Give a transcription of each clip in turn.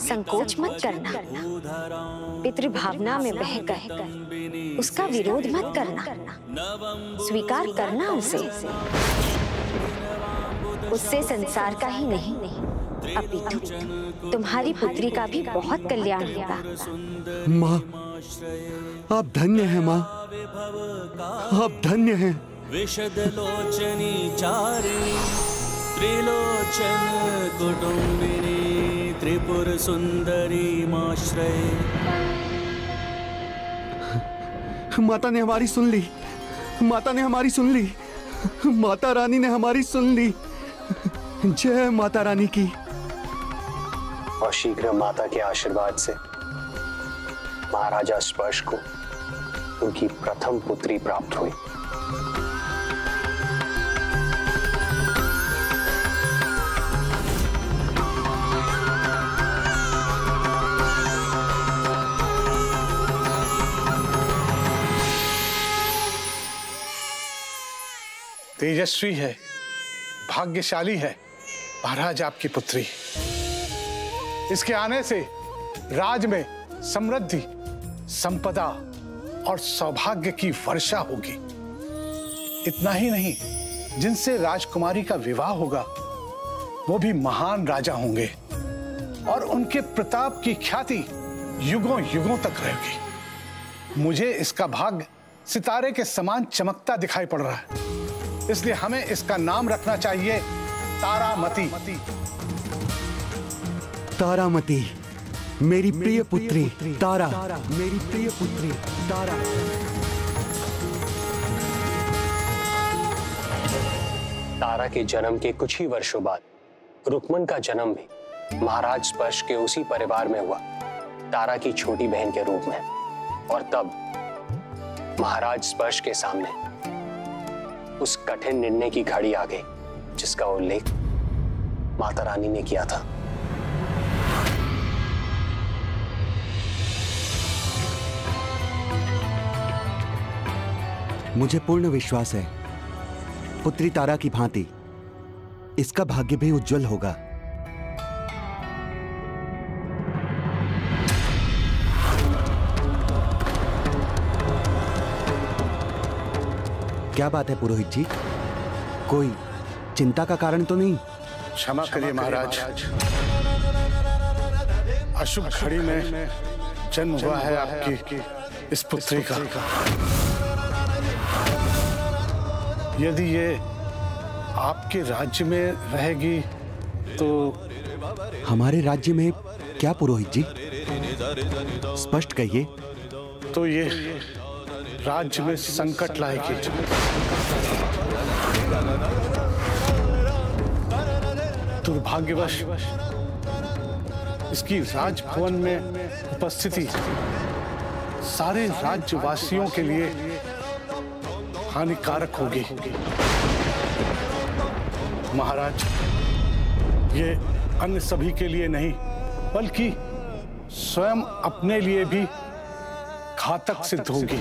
संकोच मत करना। पितृभावना में बहकर उसका विरोध मत करना, स्वीकार करना उसे। उससे संसार का ही नहीं अपितु तुम्हारी पुत्री का भी बहुत कल्याण होगा। माँ, आप धन्य हैं माँ, आप धन्य हैं। विशद लोचनी चारिणी त्रिलोचन कुटुंबिनी त्रिपुर सुंदरी माश्रये। माता ने हमारी सुन ली, माता ने हमारी सुन ली, माता रानी ने हमारी सुन ली। जय माता रानी की। और शीघ्र माता के आशीर्वाद से महाराजा स्पर्श को उनकी प्रथम पुत्री प्राप्त हुई। तेजस्वी है, भाग्यशाली है महाराज आपकी पुत्री। इसके आने से राज में समृद्धि, संपदा और सौभाग्य की वर्षा होगी। इतना ही नहीं, जिनसे राजकुमारी का विवाह होगा वो भी महान राजा होंगे और उनके प्रताप की ख्याति युगों युगों तक रहेगी। मुझे इसका भाग्य सितारे के समान चमकता दिखाई पड़ रहा है, इसलिए हमें इसका नाम रखना चाहिए तारामती। तारामती, मेरी प्रिय पुत्री तारा, मेरी प्रिय पुत्री तारा। तारा के जन्म के कुछ ही वर्षों बाद रुक्मन का जन्म भी महाराज स्पर्श के उसी परिवार में हुआ, तारा की छोटी बहन के रूप में। और तब महाराज स्पर्श के सामने उस कठिन निर्णय की घड़ी आ गई जिसका उल्लेख माता रानी ने किया था। मुझे पूर्ण विश्वास है पुत्री तारा की भांति इसका भाग्य भी उज्जवल होगा। क्या बात है पुरोहित जी, कोई चिंता का कारण तो नहीं? क्षमा करिए महाराज, अशुभ घड़ी में जन्म हुआ है आपकी इस पुत्री का। यदि ये आपके राज्य में रहेगी तो। हमारे राज्य में क्या पुरोहित जी, स्पष्ट कहिए। तो ये राज्य में संकट लाएगी। दुर्भाग्यवश इसकी राजभवन में उपस्थिति सारे राज्यवासियों के लिए हानिकारक होगी। महाराज, ये अन्य सभी के लिए नहीं बल्कि स्वयं अपने लिए भी घातक सिद्ध होगी।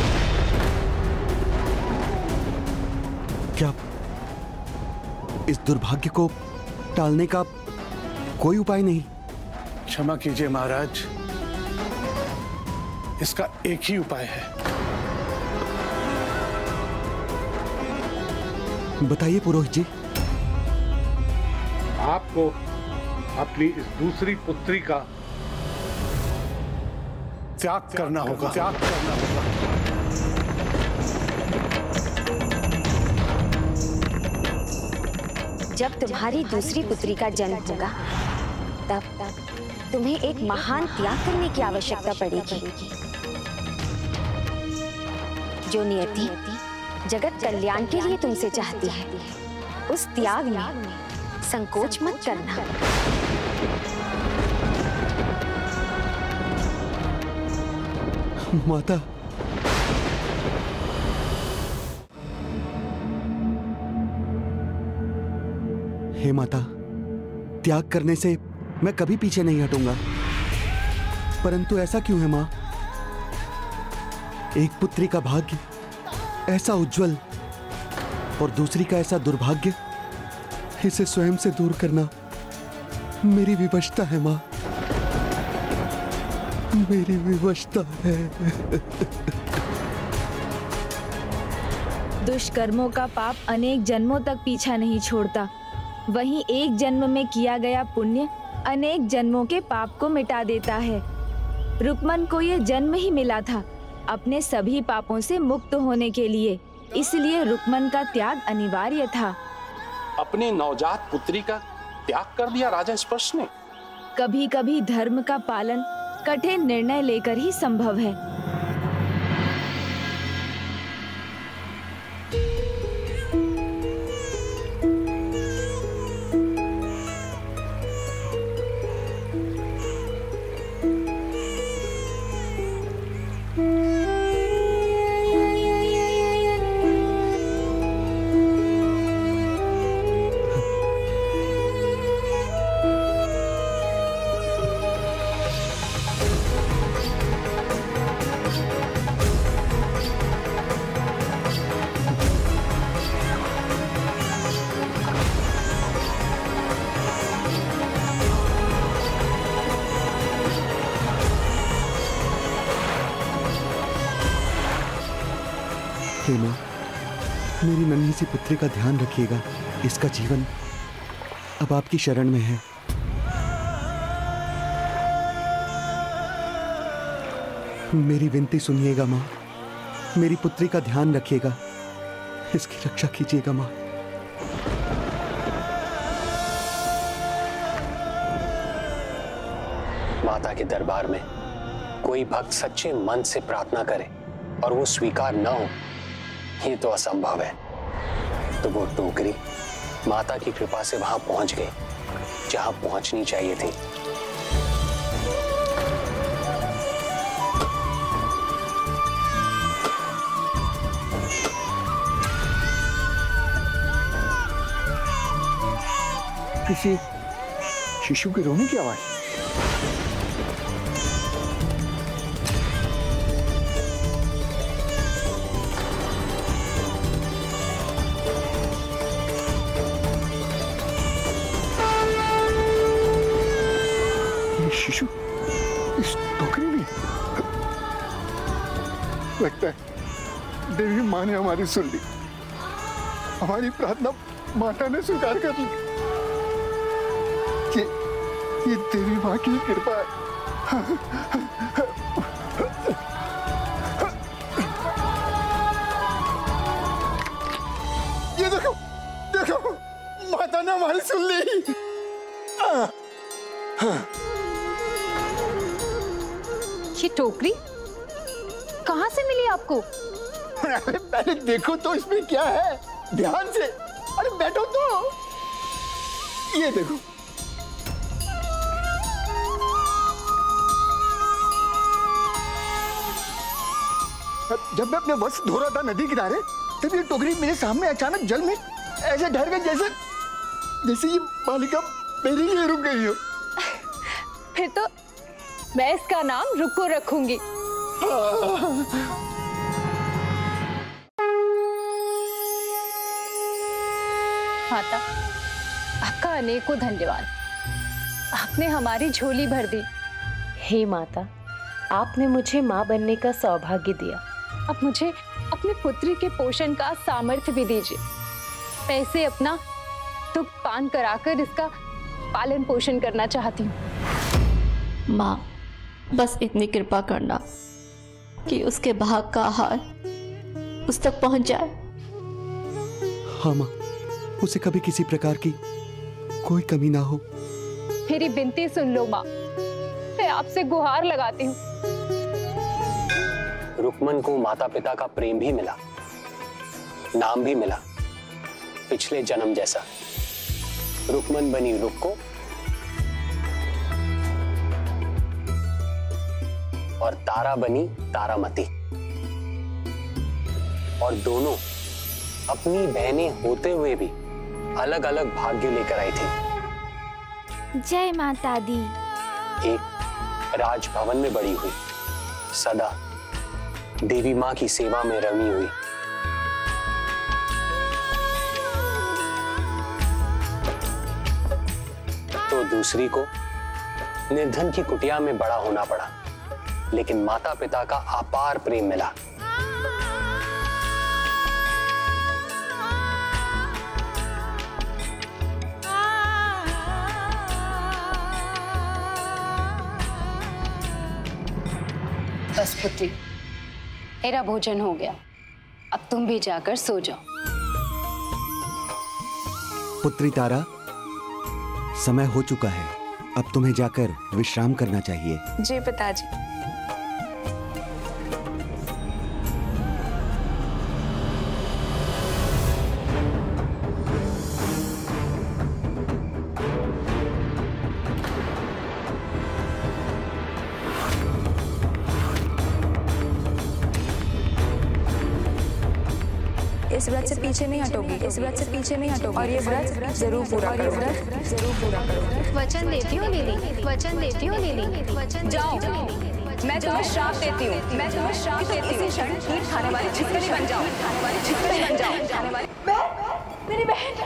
क्या इस दुर्भाग्य को टालने का कोई उपाय नहीं? क्षमा कीजिए महाराज, इसका एक ही उपाय है। बताइए पुरोहित जी। आपको अपनी इस दूसरी पुत्री का त्याग करना होगा। जब तुम्हारी दूसरी पुत्री का जन्म होगा तब तुम्हें एक महान त्याग करने की आवश्यकता पड़ेगी। जो नियति जगत कल्याण के लिए तुमसे चाहती है, उस त्याग में संकोच मत करना। माता, हे माता, त्याग करने से मैं कभी पीछे नहीं हटूंगा। परंतु ऐसा क्यों है मां? एक पुत्री का भाग्य ऐसा उज्जवल और दूसरी का ऐसा दुर्भाग्य, इसे स्वयं से दूर करना मेरी विवशता है मां। मेरी विवशता है। दुष्कर्मों का पाप अनेक जन्मों तक पीछा नहीं छोड़ता, वहीं एक जन्म में किया गया पुण्य अनेक जन्मों के पाप को मिटा देता है। रुक्मन को ये जन्म ही मिला था अपने सभी पापों से मुक्त होने के लिए, इसलिए रुक्मन का त्याग अनिवार्य था। अपने नवजात पुत्री का त्याग कर दिया राजा स्पर्श ने। कभी कभी धर्म का पालन कठिन निर्णय लेकर ही संभव है। हे मां, मेरी नन्ही सी पुत्री का ध्यान रखिएगा। इसका जीवन अब आपकी शरण में है। मेरी विनती सुनिएगा मां, मेरी पुत्री का ध्यान रखिएगा, इसकी रक्षा कीजिएगा मां। माता के दरबार में कोई भक्त सच्चे मन से प्रार्थना करे और वो स्वीकार न हो, ये तो असंभव है। तो वो टोकरी माता की कृपा से वहां पहुंच गई जहां पहुंचनी चाहिए थी। किसी शिशु के रोने की आवाज। शिशु इस टोकरी में। लगता है देवी माँ ने हमारी सुन ली, हमारी प्रार्थना माता ने स्वीकार कर ली। ये देवी माँ की कृपा है। ये देखो देखो, माता ने हमारी सुन ली। ये टोकरी कहाँ से मिली आपको? अरे पहले देखो तो इसमें क्या है, ध्यान से। अरे बैठो तो। ये देखो, जब मैं अपने वस्त्र धो रहा था नदी किनारे, तब ये टोकरी मेरे सामने अचानक जल में ऐसे ठहर गई जैसे ये बालिका मेरे लिए रुक गई हो। फिर तो मैं इसका नाम रुको रखूंगी। माता, आपका अनेकों धन्यवाद। आपने हमारी झोली भर दी। हे माता, आपने मुझे माँ बनने का सौभाग्य दिया। अब मुझे अपनी पुत्री के पोषण का सामर्थ्य भी दीजिए। मैं इसे अपना दुख पान कराकर इसका पालन पोषण करना चाहती हूँ। माँ, बस इतनी कृपा करना कि उसके भाग का आहार उस तक पहुंच जाए। हाँ माँ, उसे कभी किसी प्रकार की कोई कमी ना हो। मेरी विनती सुन लो माँ, मैं आपसे गुहार लगाती हूँ। रुक्मन को माता पिता का प्रेम भी मिला, नाम भी मिला, पिछले जन्म जैसा। रुक्मन बनी रुक्को और तारा बनी तारामती, और दोनों अपनी बहनें होते हुए भी अलग अलग भाग्य लेकर आई थी। जय माता दी। एक राजभवन में बड़ी हुई, सदा देवी माँ की सेवा में रमी हुई। तो दूसरी को निर्धन की कुटिया में बड़ा होना पड़ा, लेकिन माता पिता का अपार प्रेम मिला। बस पुत्री, मेरा भोजन हो गया, अब तुम भी जाकर सो जाओ। पुत्री तारा, समय हो चुका है, अब तुम्हें जाकर विश्राम करना चाहिए। जी पिताजी। इस व्रत से पीछे नहीं हटोगी, इस व्रत से पीछे नहीं हटोगी, और ये व्रत जरूर पूरा करो, जरूर पूरा करो। वचन देती हूँ लीली, वचन देती हूँ लीली। जाओ, मैं तुम्हें श्राप देती हूँ, मैं तुम्हें श्राप देती हूँ। क्षण कीट खाने वाली छिपकली बन जाओ, खाने वाली छिपकली बन जाओ, खाने वाली। मेरी बहन।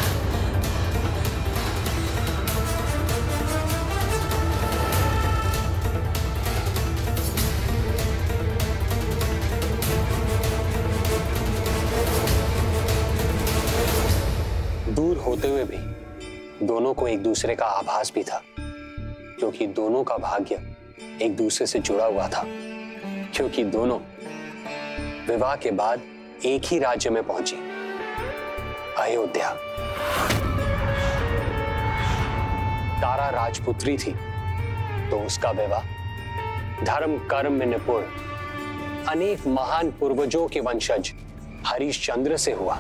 दूर होते हुए भी दोनों को एक दूसरे का आभास भी था, क्योंकि दोनों का भाग्य एक दूसरे से जुड़ा हुआ था, क्योंकि दोनों विवाह के बाद एक ही राज्य में पहुंचे, अयोध्या। तारा राजपुत्री थी तो उसका विवाह धर्म कर्म में निपुण अनेक महान पूर्वजों के वंशज हरिश्चंद्र से हुआ।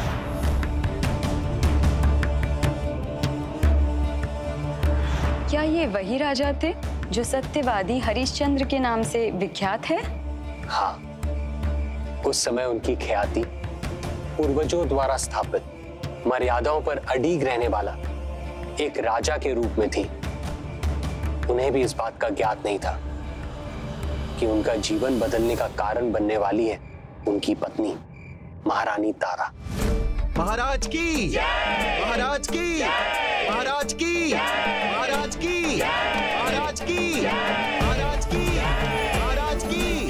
क्या ये वही राजा थे जो सत्यवादी हरिश्चंद्र के नाम से विख्यात है? हाँ, उस समय उनकी ख्याति पूर्वजों द्वारा स्थापित मर्यादाओं पर अडिग रहने वाला एक राजा के रूप में थी। उन्हें भी इस बात का ज्ञात नहीं था कि उनका जीवन बदलने का कारण बनने वाली है उनकी पत्नी महारानी तारा। महाराज की महाराज की महाराज की महाराज की महाराज की महाराज की महाराज की।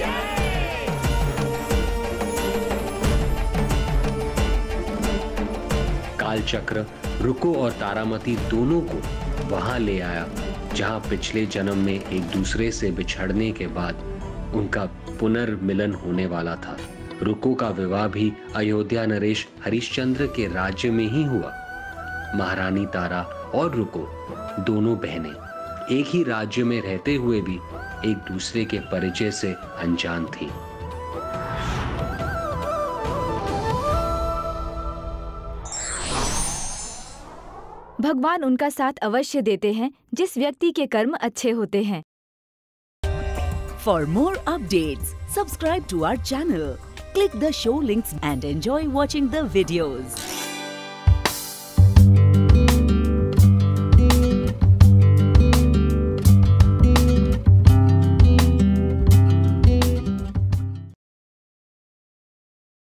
कालचक्र रुको और तारामती दोनों को वहां ले आया जहां पिछले जन्म में एक दूसरे से बिछड़ने के बाद उनका पुनर्मिलन होने वाला था। रुको का विवाह भी अयोध्या नरेश हरिश्चंद्र के राज्य में ही हुआ। महारानी तारा और रुको दोनों बहनें एक ही राज्य में रहते हुए भी एक दूसरे के परिचय से अनजान थी। भगवान उनका साथ अवश्य देते हैं जिस व्यक्ति के कर्म अच्छे होते हैं। For more updates, subscribe to our channel, click the show links and enjoy watching the videos.